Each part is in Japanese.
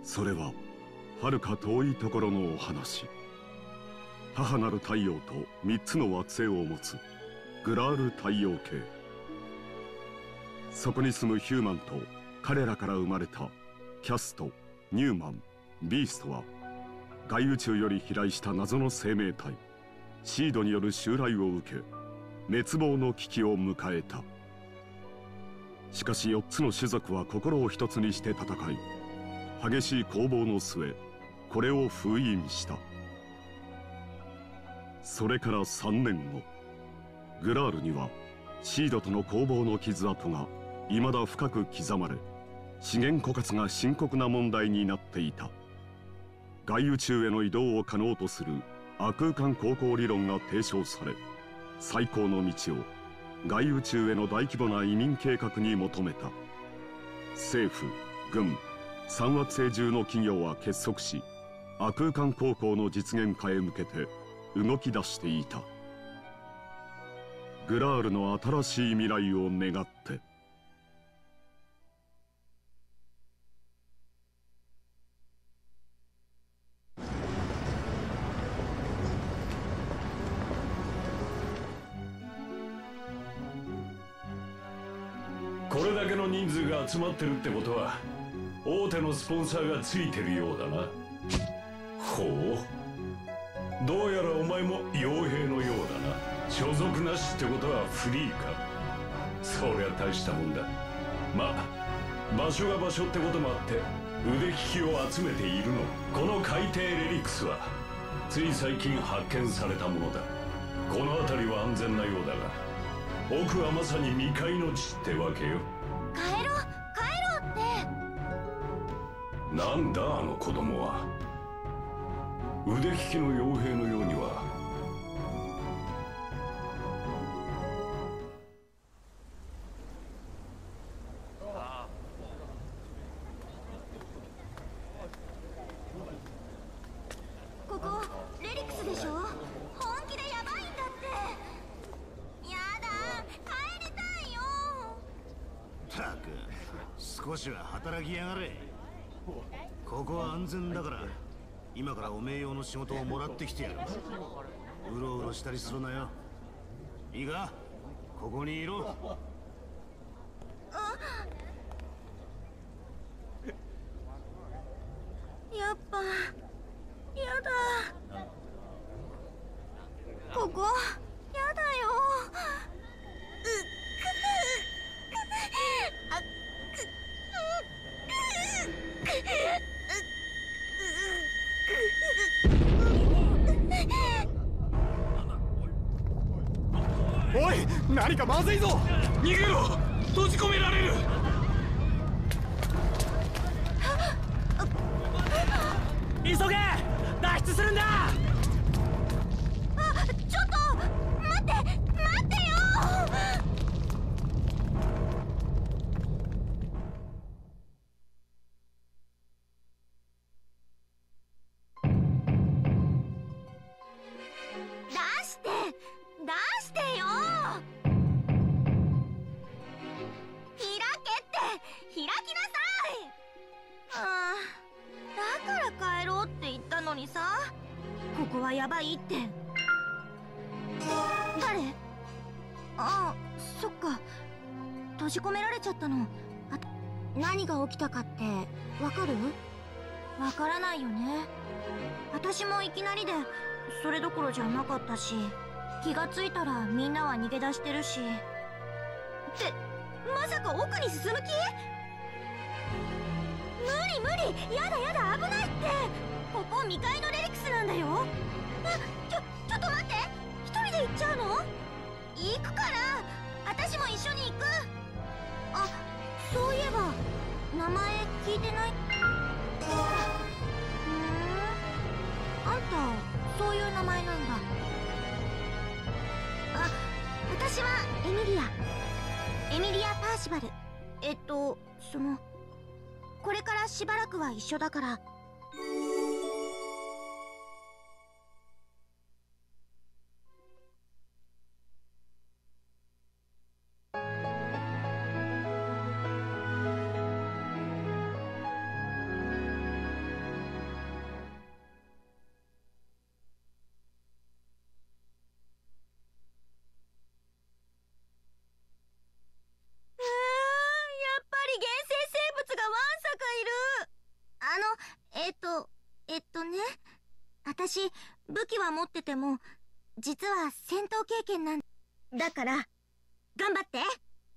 それは遥か遠いところのお話。母なる太陽と3つの惑星を持つグラール太陽系。そこに住むヒューマンと彼らから生まれたキャスト、ニューマン、ビーストは外宇宙より飛来した謎の生命体シードによる襲来を受け滅亡の危機を迎えた。しかし4つの種族は心を一つにして戦い、激しい攻防の末これを封印した。それから3年後、グラールにはシードとの攻防の傷跡が未だ深く刻まれ、資源枯渇が深刻な問題になっていた。外宇宙への移動を可能とする亜空間航行理論が提唱され、最高の道を外宇宙への大規模な移民計画に求めた。政府、軍、三惑星中の企業は結束し、亜空間航行の実現化へ向けて動き出していた。グラールの新しい未来を願って。 これだけの人数が集まってるってことは大手のスポンサーがついてるようだな。ほう、どうやらお前も傭兵のようだな。所属なしってことはフリーか。そりゃ大したもんだ。まあ場所が場所ってこともあって腕利きを集めているの。この海底レリクスはつい最近発見されたものだ。この辺りは安全なようだが奥はまさに未開の地ってわけよ。 帰ろうって。 なんだあの子供は。腕利きの傭兵のようには。 ここレリクスでしょ。本気でヤバいんだって。やだ、帰りたいよ。 ったく少しは働きやがれ。ここは安全だから今からおめえ用の仕事をもらってきてやる。うろうろしたりするなよ。いいか、ここにいろ。 やっぱやだ。ここやだよ。 おい、何かまずいぞ。 逃げろ。閉じ込められる。 急げ、脱出するんだ。 ちょっと待ってよ。出してよ。開けって開きなさい。だから帰ろうって言ったのにさ。ここはヤバいって。誰？ああ、そっか。閉じ込められちゃったの。何が起きたかってわかる？わからないよね。私もいきなりでそれどころじゃなかったし、気がついたらみんなは逃げ出してるし。ってまさか奥に進む気？無理、やだ危ないって。ここ未開のレリクスなんだよ。ちょっと待って、一人で行っちゃうの？行くから、私も一緒に行く。あ、そういえば名前聞いてない。あんたそういう名前なんだ。あ、私はエミリア・パーシバル。これからしばらくは一緒だから。 私武器は持ってても実は戦闘経験なんだから、頑張って。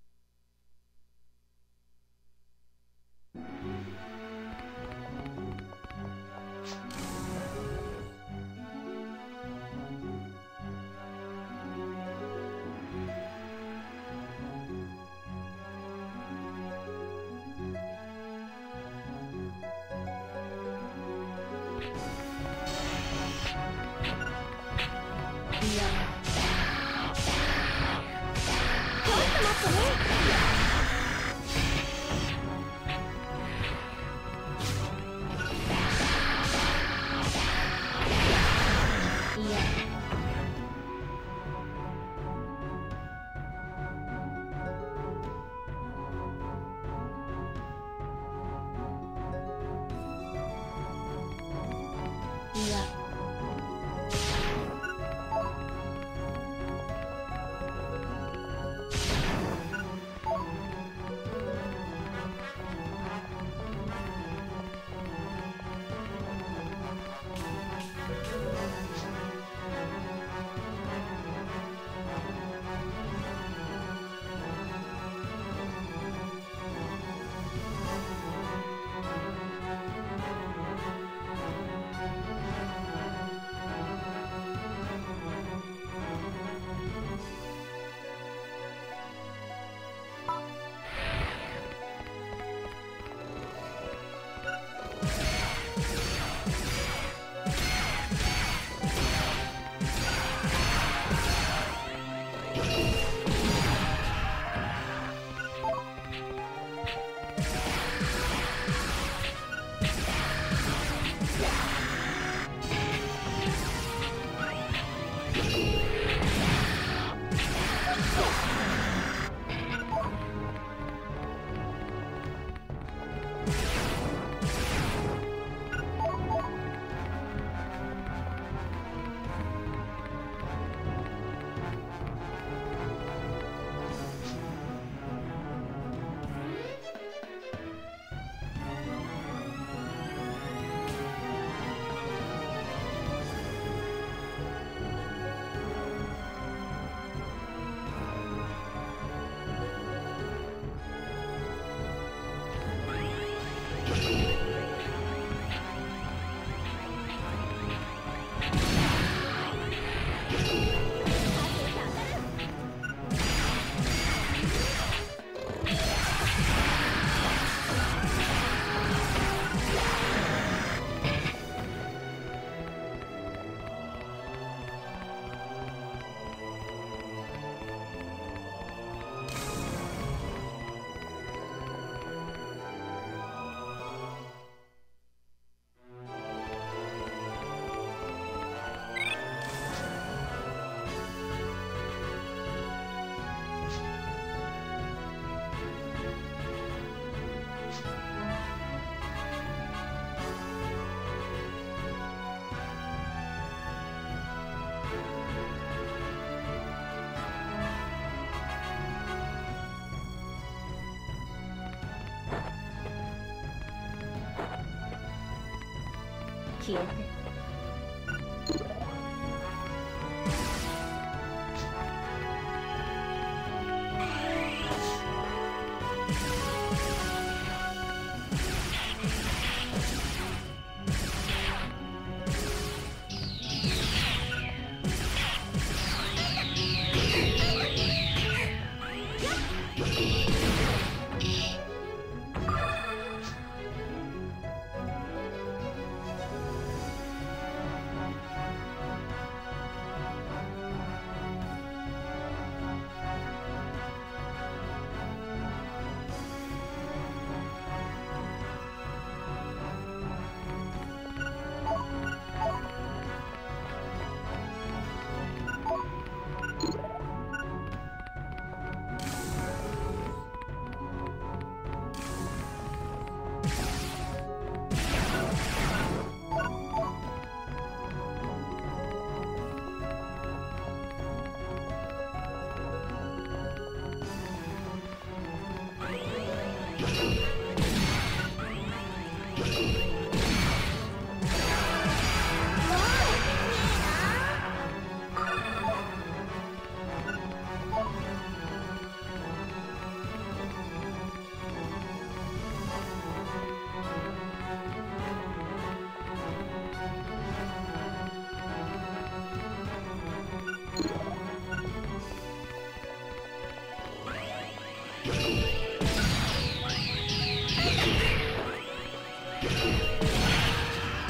消えて。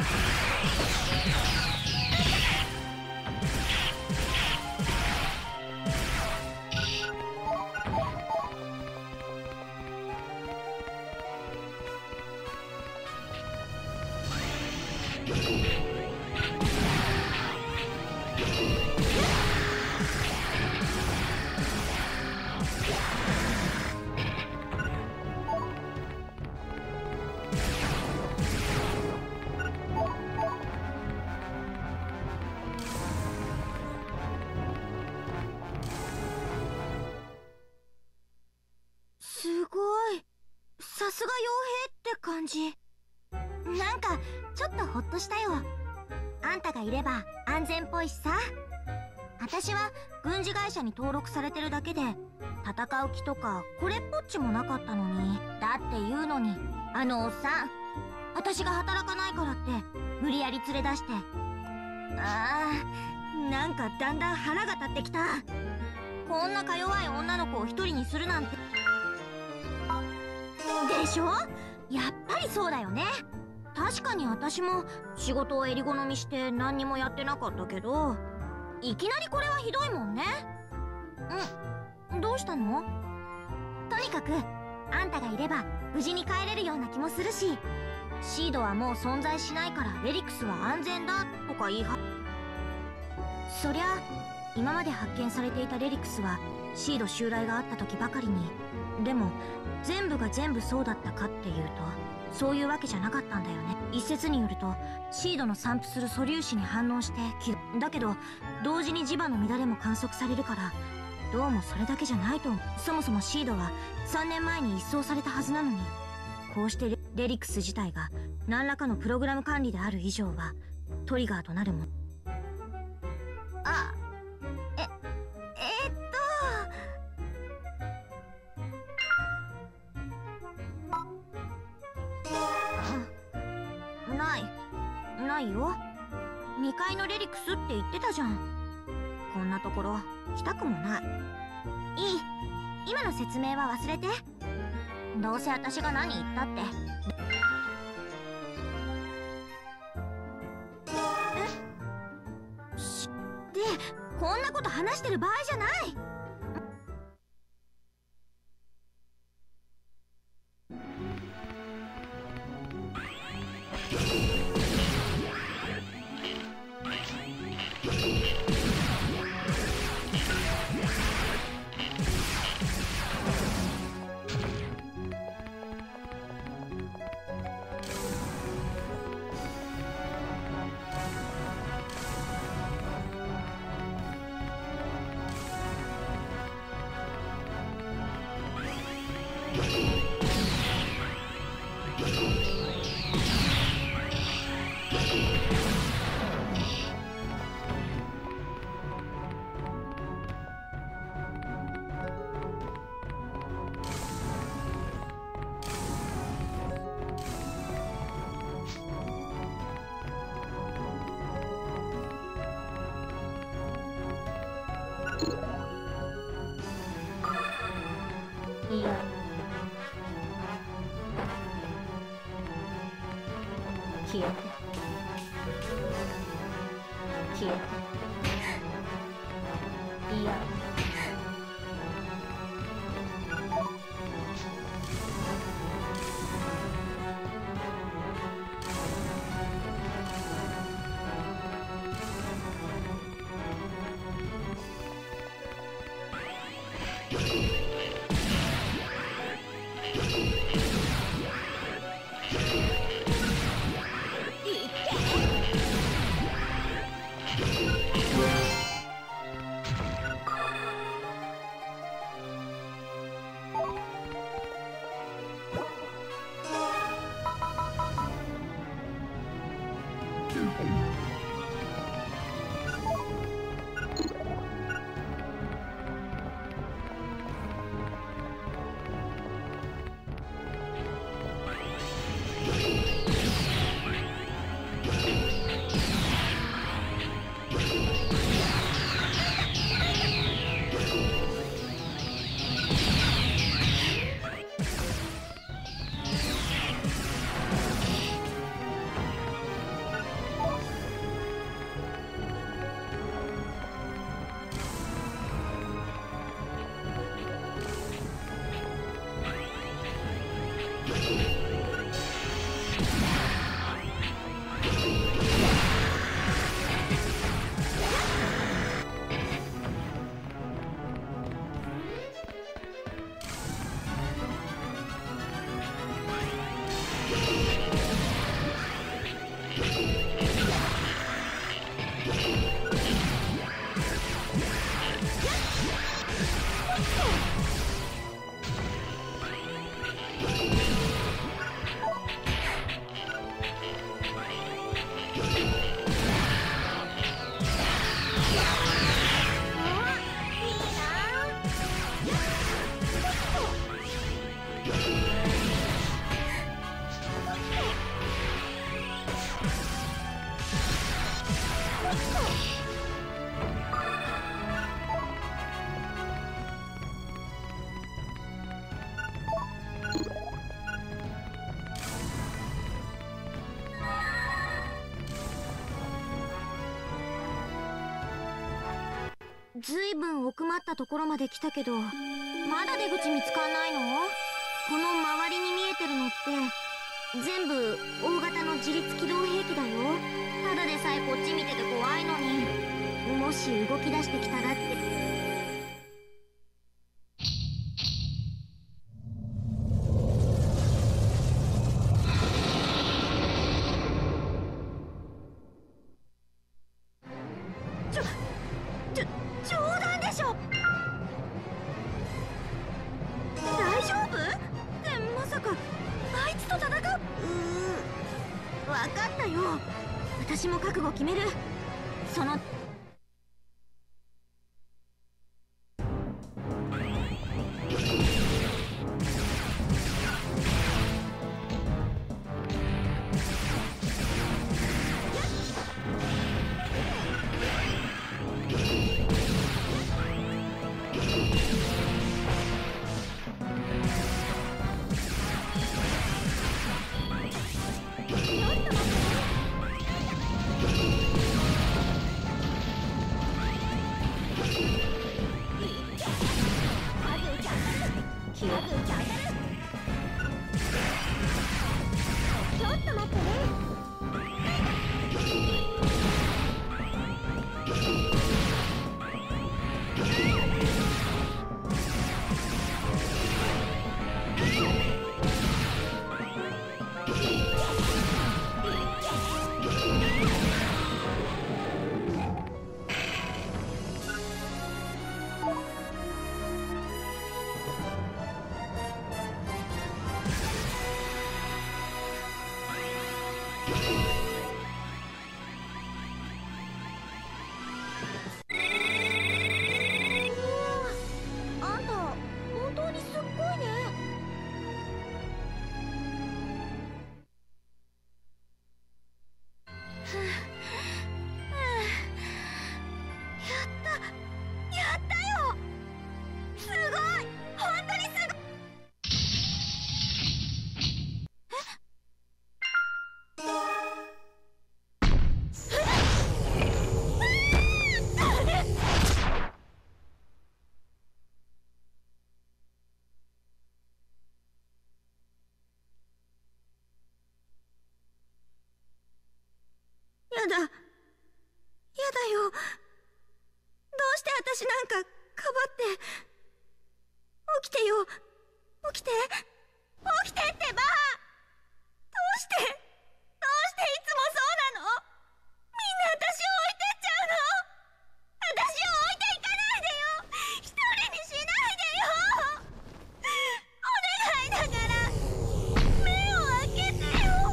すごい。さすが傭兵って感じ。なんかちょっとホッとしたよ。あんたがいれば安全っぽいしさ。私は軍事会社に登録されてるだけで戦う気とかこれっぽっちもなかったのに。だって言うのにあのおっさん、私が働かないからって無理やり連れ出して。なんかだんだん腹が立ってきた。こんなか弱い女の子を一人にするなんて。でしょ？やっぱりそうだよね。確かに私も仕事を襟好みして何にもやってなかったけど、いきなりこれはひどいもんね。どうしたの？とにかくあんたがいれば無事に帰れるような気もするし、シードはもう存在しないからレリクスは安全だとか言いは。そりゃ今まで発見されていたレリクスはシード襲来があった時ばかりに。でも全部が全部そうだったかっていうとそういうわけじゃなかったんだよね。一説によるとシードの散布する素粒子に反応してだけど同時に磁場の乱れも観測されるから、どうもそれだけじゃないと思う。そもそもシードは3年前に一掃されたはずなのに、こうしてレリクス自体が何らかのプログラム管理である以上はトリガーとなるもん。ないよ。2階のレリクスって言ってたじゃん。こんなところ来たくもない。いい、今の説明は忘れて。どうせ私が何言ったって。で、こんなこと話してる場合じゃない。いや、消えて消えて。いや、 ずいぶん奥まったところまで来たけど、まだ出口見つかんないの？この周りに見えてるのって全部大型の自律機動兵器だよ。ただでさえこっち見てて怖いのに、もし動き出してきたらって。冗談でしょ。大丈夫？まさかあいつと戦う？分かったよ。私も覚悟決める。そのやだ。やだよ。どうして私なんかかばって。起きてよ。起きて。起きてってば。どうしていつもそうなの？みんな私を置いてっちゃうの？私を置いていかないでよ。一人にしないでよ。お願いだから、目を開けてよ。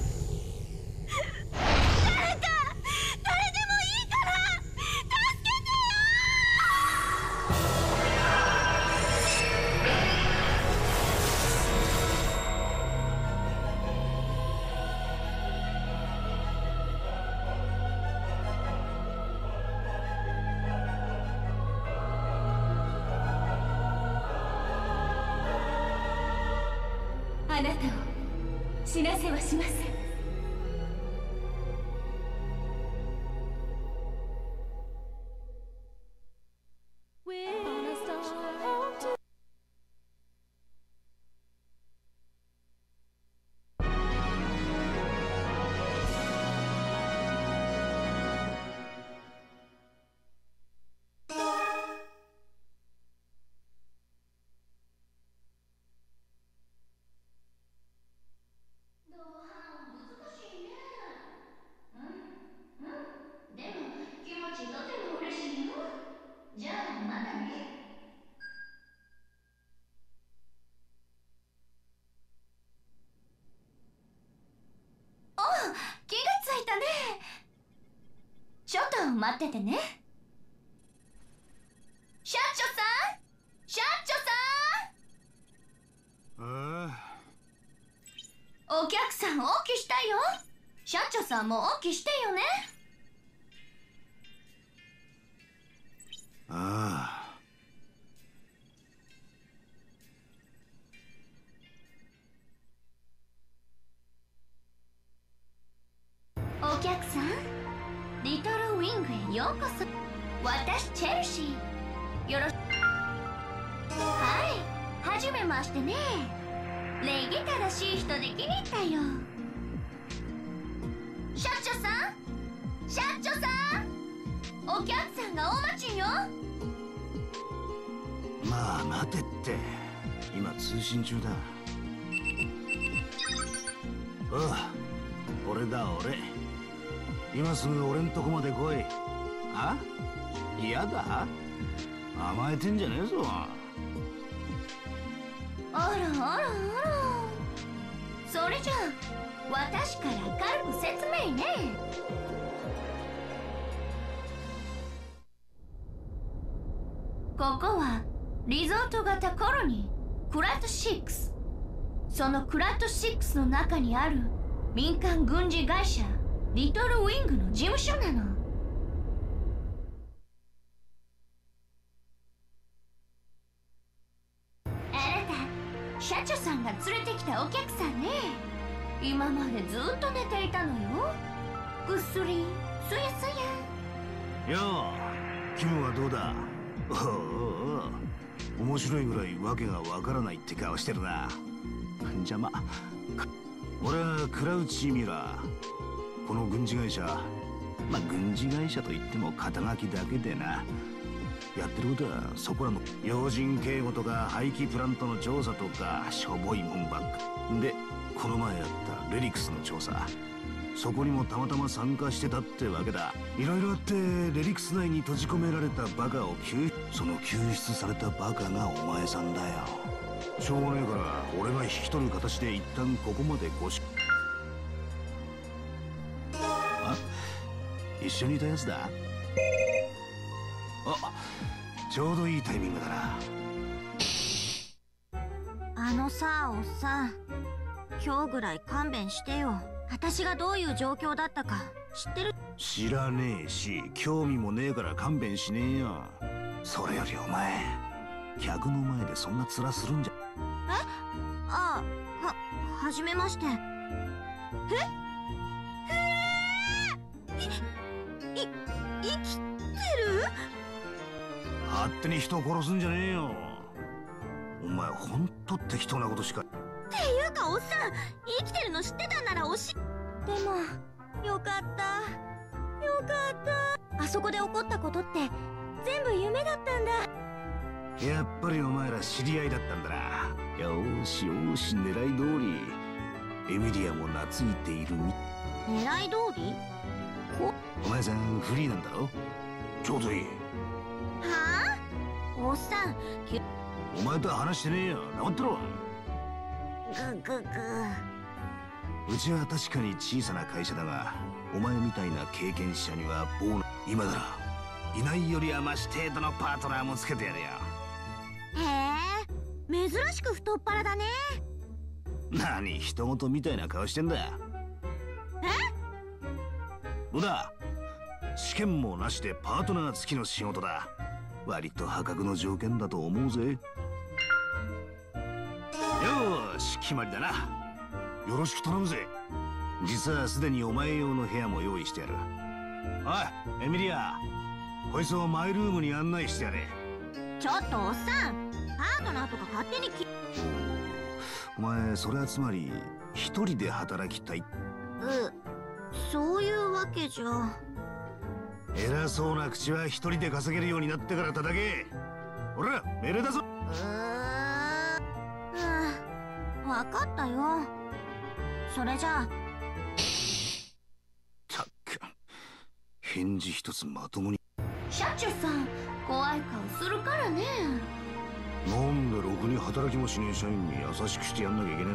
誰でもいいから助けてよ。 あなたを死なせはしません。ちょっと待っててね。社長さん、社長さん。お客さん、お起きしたよ。社長さんもお起きしてよね。 ようこそ。私チェルシー、よろしく。はい、はじめましてね。礼儀正しい人で気に入ったよ。社長さん、社長さん、お客さんがお待ちよ。 まあ待てって、今通信中だ。おう、俺だ俺。今すぐ俺んとこまで来い。あ？嫌だ？甘えてんじゃねえぞ。 あらあらあら。それじゃあ私から軽く説明ね。ここはリゾート型コロニークラット6。そのクラット6の中にある民間軍事会社リトルウィングの事務所なの。あなた、社長さんが連れてきたお客さんね。今までずっと寝ていたのよ。ぐっすりすやすや。 よう、気分はどうだ？おお、面白いぐらいわけがわからないって顔してるな。じゃあ俺はクラウチ・ミュラー。この軍事会社、軍事会社といっても肩書きだけでな。やってることはそこらの要人警護とか廃棄プラントの調査とかしょぼいもんばっかで、この前やったレリクスの調査、そこにもたまたま参加してたってわけだ。いろいろあってレリクス内に閉じ込められたバカをその救出されたバカがお前さんだよ。しょうがねえから俺が引き取る形で一旦ここまで一緒にいたやつだ。ちょうどいいタイミングだな。 あのさ、おっさん、今日ぐらい勘弁してよ。私がどういう状況だったか知ってる？ 知らねえし興味もねえから勘弁しねえよ。それよりお前、客の前でそんな面するんじゃ。 はじめまして。生きてる？ 勝手に人を殺すんじゃねえよ。お前ほんと適当なことしか。 っていうかおっさん、生きてるの知ってたんならでもよかったよかった。あそこで起こったことって全部夢だったんだ。 やっぱりお前ら知り合いだったんだな。よーしよーし、狙い通りエミリアも懐いている狙い通り？ お前さんフリーなんだろ？ちょうどいい。 はあ？おっさん、 お前とは話してねえよ。黙ってろ。うちは確かに小さな会社だが、お前みたいな経験者には今ならいないよりはマシ程度のパートナーもつけてやるよ。 へえ、珍しく太っ腹だね。 何人事みたいな顔してんだ。どうだ、試験もなしでパートナー付きの仕事だ。割と破格の条件だと思うぜ。よーし、決まりだな。よろしく頼むぜ。実はすでにお前用の部屋も用意してやる。おいエミリア、こいつをマイルームに案内してやれ。 ちょっとおっさん、パートナーとか勝手にお前それはつまり一人で働きたい？ そういうわけじゃ。 偉そうな口は一人で稼げるようになってから叩け。ほら命令だぞ。 わかったよ。それじゃあ。 たっく、返事一つまともに。 社長さん、怖い顔するからね。 なんでろくに働きもしねえ社員に優しくしてやんなきゃいけね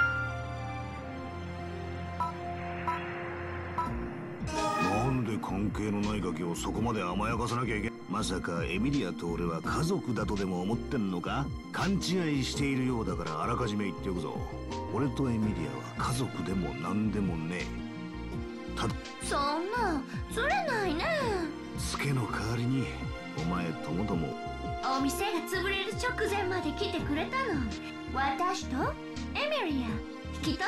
え。なんで関係のないガキをそこまで甘やかさなきゃいけない。まさかエミリアと俺は家族だとでも思ってんのか？勘違いしているようだからあらかじめ言っておくぞ。俺とエミリアは家族でも何でもねえ。ただそんな釣れないね。 ツケの代わりにお前ともどもお店が潰れる直前まで来てくれたの。私とエミリア引き取って。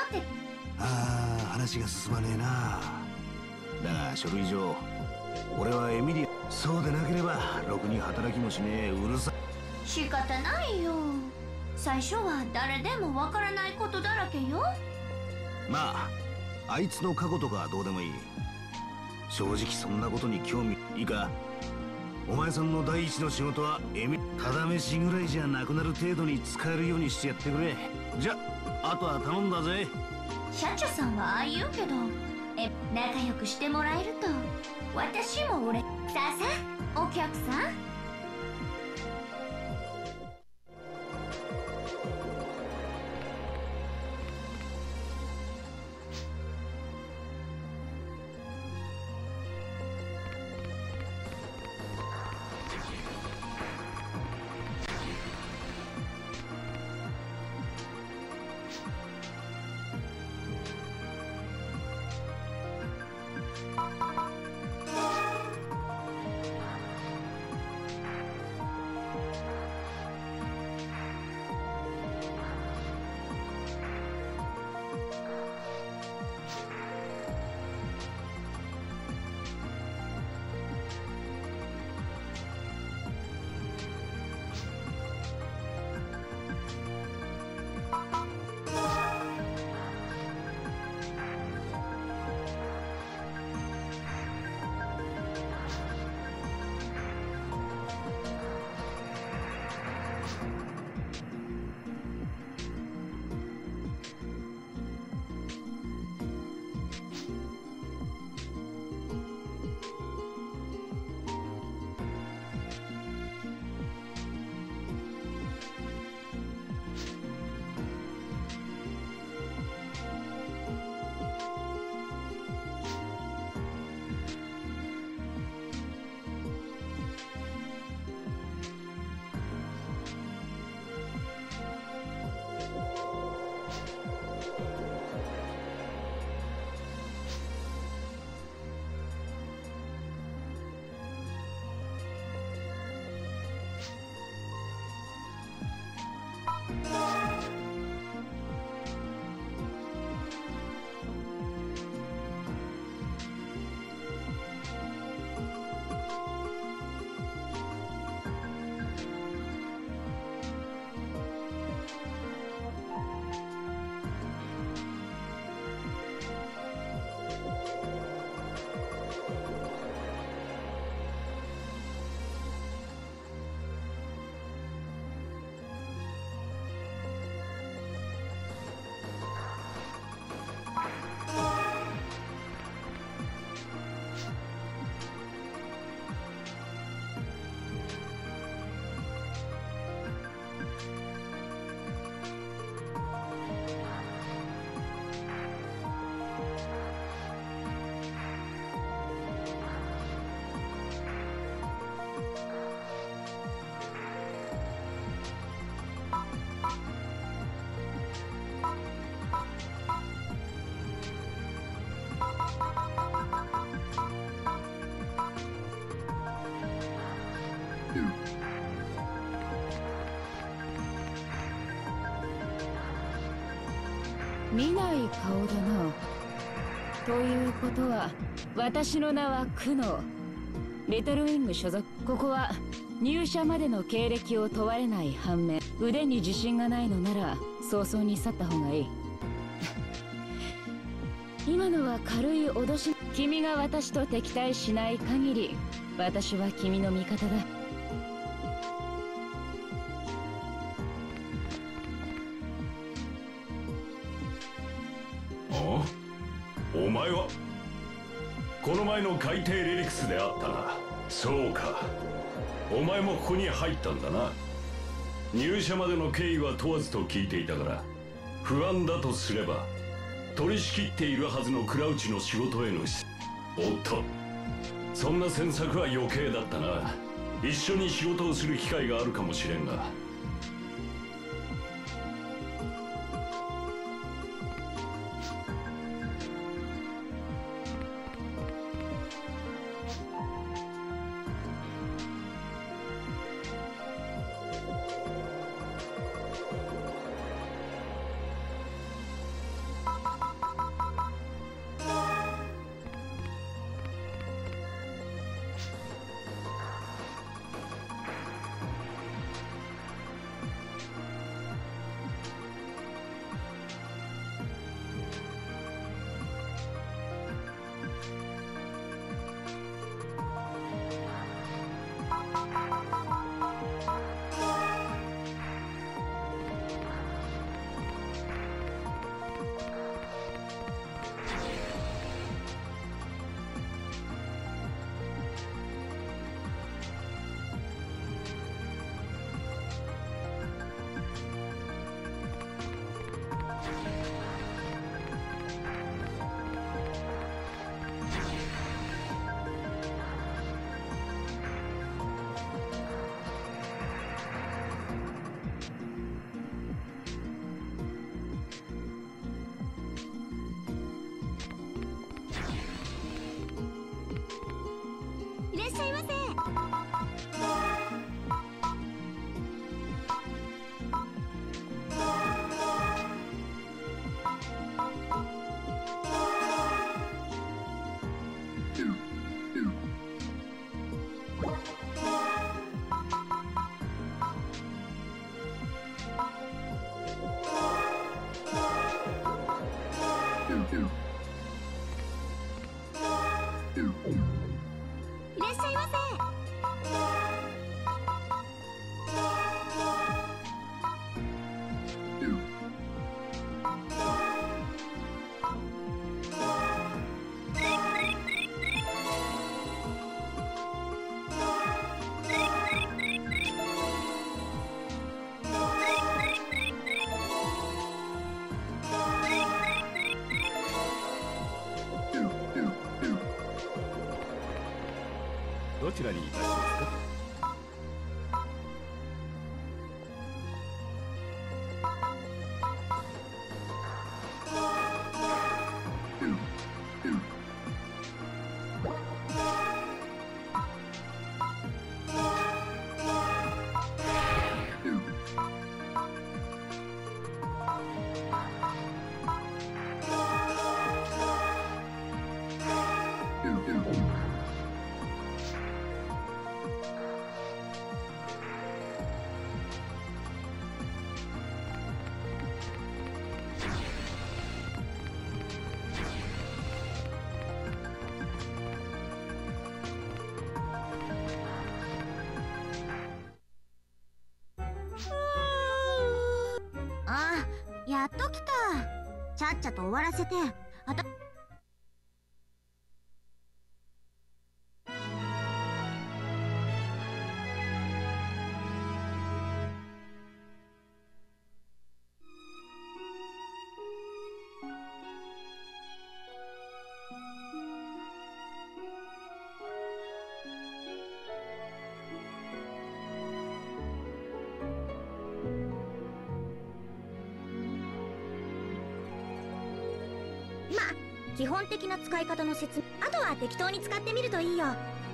話が進まねえな。だが書類上俺はエミリア。そうでなければろくに働きもしねえうるさ。 仕方ないよ。最初は誰でもわからないことだらけよ。 まああいつの過去とかはどうでもいい。正直そんなことに興味いいか。お前さんの第一の仕事はただ飯ぐらいじゃなくなる程度に使えるようにしてやってくれ。じゃあとは頼んだぜ。 社長さんはああ言うけど、仲良くしてもらえると私もさあさあお客さん。 見ない顔だな。ということは私の名はクノー。リトルウィング所属。ここは入社までの経歴を問われない反面、腕に自信がないのなら早々に去った方がいい。今のは軽い脅し。君が私と敵対しない限り私は君の味方だ。 お前はこの前の海底リリクスであったな。そうか、お前もここに入ったんだな。入社までの経緯は問わずと聞いていたから不安だとすれば、取り仕切っているはずのクラウチの仕事へのおっと、そんな詮索は余計だったな。一緒に仕事をする機会があるかもしれんが。 しゃいませ。いらっしゃいませ。 どちらにいたしますか？ あ、やっと来た。ちゃっちゃと終わらせて。基本的な使い方の説明、あとは適当に使ってみるといいよ。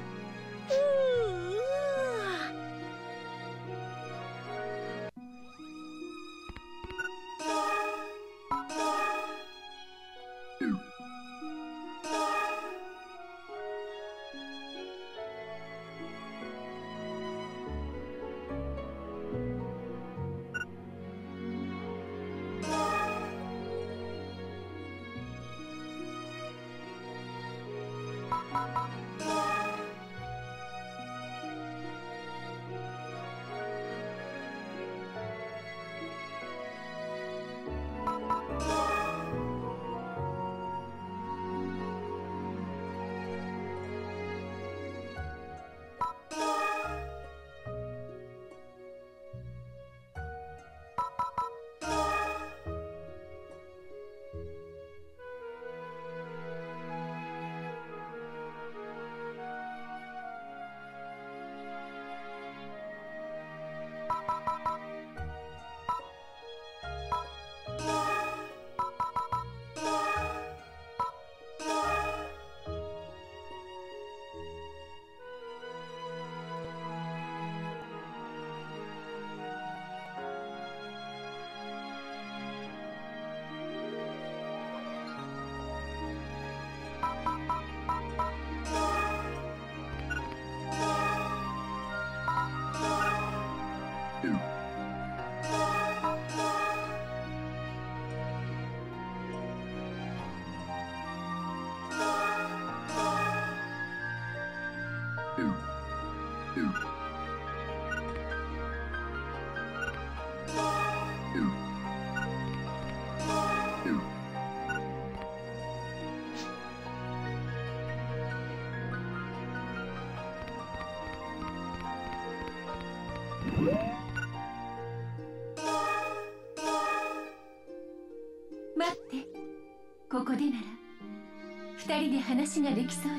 待って、ここでなら二人で話ができそうだから。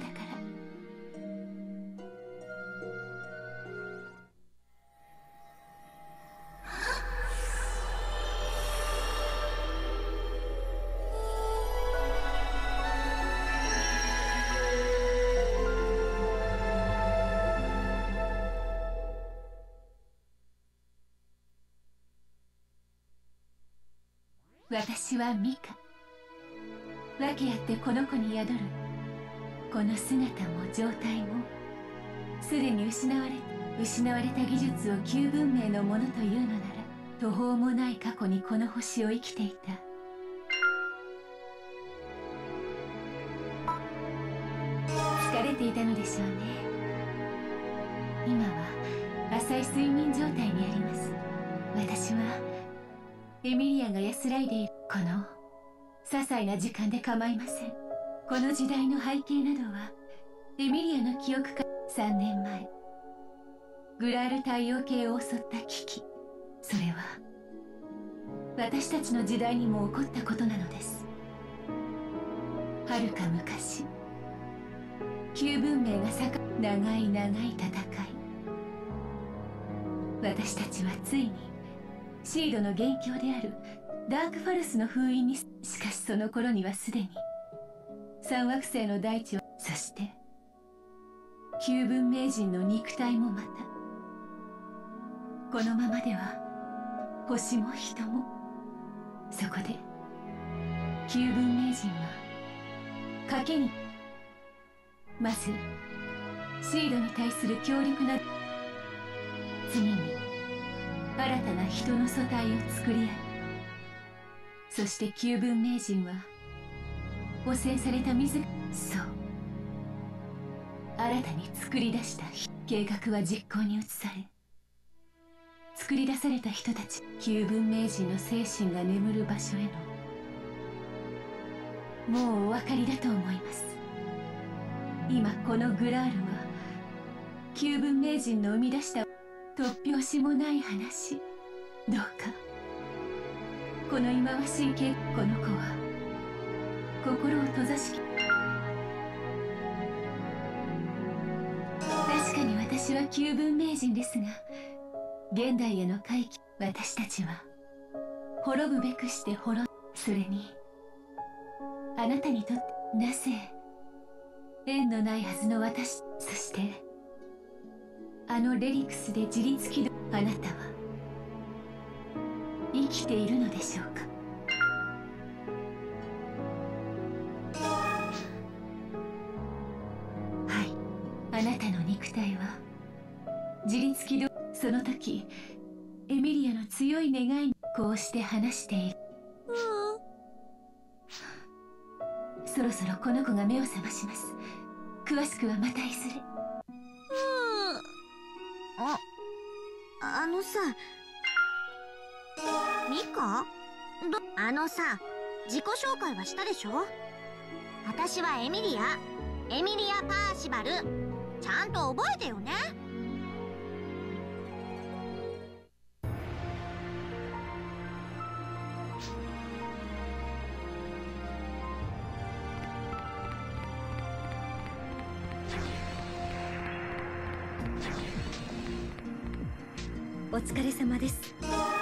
私はミカ。訳あってこの子に宿るこの姿も状態もすでに失われた技術を旧文明のものというのなら、途方もない過去にこの星を生きていた。疲れていたのでしょうね。今は浅い睡眠状態にあります。私はエミリアが安らいでいるこの些細な時間で構いません。この時代の背景などはエミリアの記憶から3年前グラール太陽系を襲った危機、それは私たちの時代にも起こったことなのです。はるか昔、旧文明が長い長い戦い、私たちはついにシードの元凶であるダークファルスの封印に。しかしその頃にはすでに三惑星の大地を、そして旧文明人の肉体もまた、このままでは星も人も。そこで旧文明人は賭けに、まずシードに対する強力な、次に新たな人の素体を作り合い、そして旧文明人は汚染された水、そう新たに作り出した計画は実行に移され、作り出された人たち、旧文明人の精神が眠る場所への、もうお分かりだと思います。今このグラールは旧文明人の生み出した突拍子もない話。どうかこの忌まわしいこの子は心を閉ざし、確かに私は旧文明人ですが、現代への回帰、私たちは滅ぶべくしてそれにあなたにとってなぜ縁のないはずの私、そしてあのレリクスで自立軌道、あなたは生きているのでしょうか。はい、あなたの肉体は自立軌道。その時エミリアの強い願いにこうして話している。そろそろこの子が目を覚まします。詳しくはまたいずれ。 あのさ、ミカ？あのさ、自己紹介はしたでしょ？私はエミリアパーシバル。ちゃんと覚えてよね。お疲れ様です。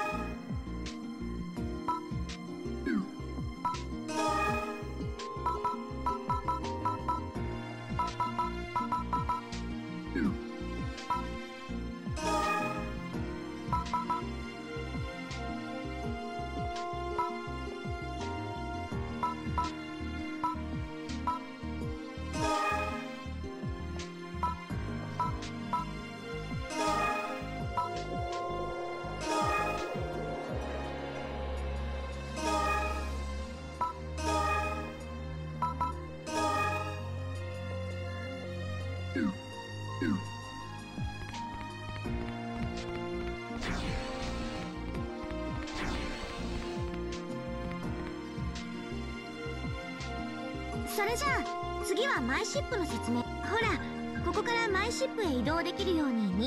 それじゃあ次はマイシップの説明。ほら、ここからマイシップへ移動できるように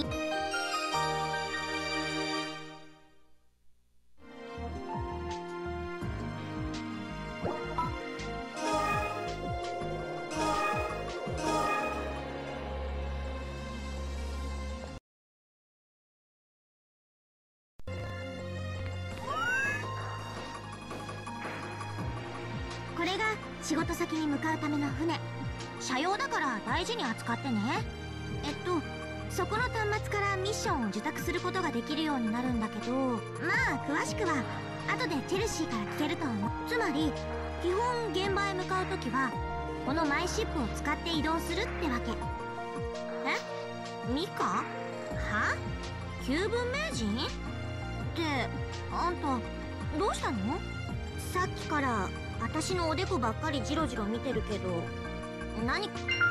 これが仕事先に向かうための船。車用だから大事に扱ってね。そこの端末からミッションを受託することができるようになるんだけど、まあ詳しくは後でチェルシーから聞けると思う。つまり基本現場へ向かう時はこのマイシップを使って移動するってわけ。え、ミカ？は？旧文明人？ってあんたどうしたの？さっきから私のおでこばっかりジロジロ見てるけど何か。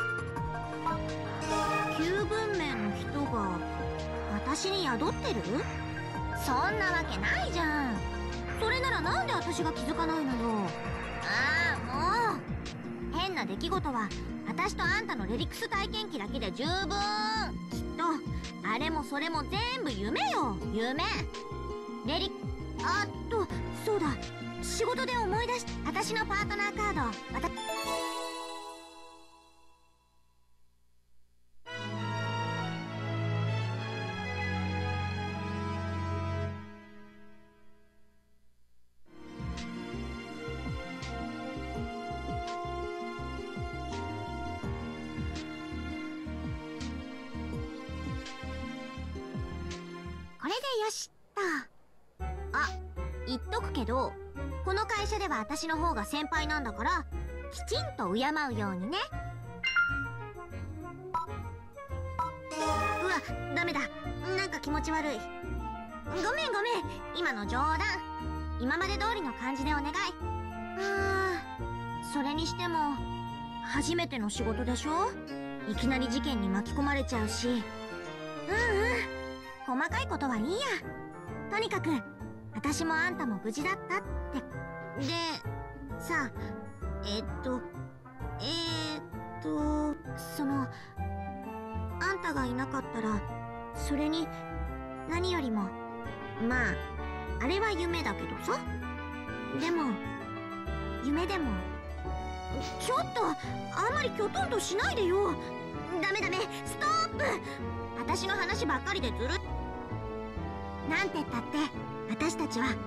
旧文明の人が私に宿ってる？そんなわけないじゃん。それならなんで私が気づかないのよ。ああもう、変な出来事は私とあんたのレリクス体験記だけで十分。きっとあれもそれも全部夢よ、夢。そうだ、仕事で思い出し、私のパートナーカードこれでよしっと。あ、言っとくけど、この会社では私の方が先輩なんだからきちんと敬うようにね。うわ、ダメだ、なんか気持ち悪い。ごめん今の冗談。今まで通りの感じでお願い。それにしても初めての仕事でしょ。いきなり事件に巻き込まれちゃうし。細かいことはいいや。とにかく私もあんたも無事だったって。でさ、あんたがいなかったら、それに何よりも、まああれは夢だけどさ。でも夢でも。ちょっとあんまりきょとんとしないでよ。ダメストップ。私の話ばっかりでずるい。なんて言ったって私たちは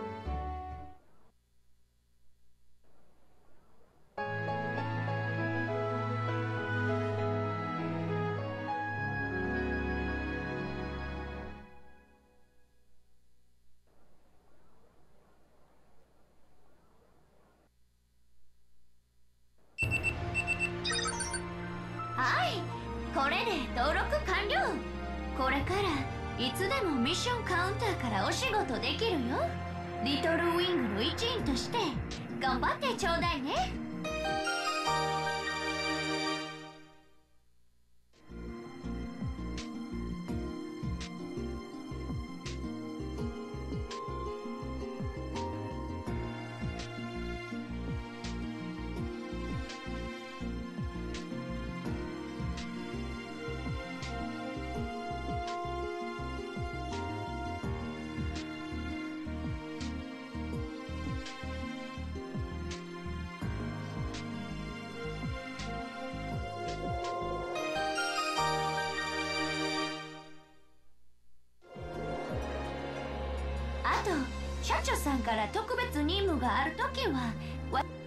はい、これで登録完了。これからいつでもミッションカウンターからお仕事できるよ。リトルウィングの一員として頑張ってちょうだいね。あと社長さんから特別任務があるときは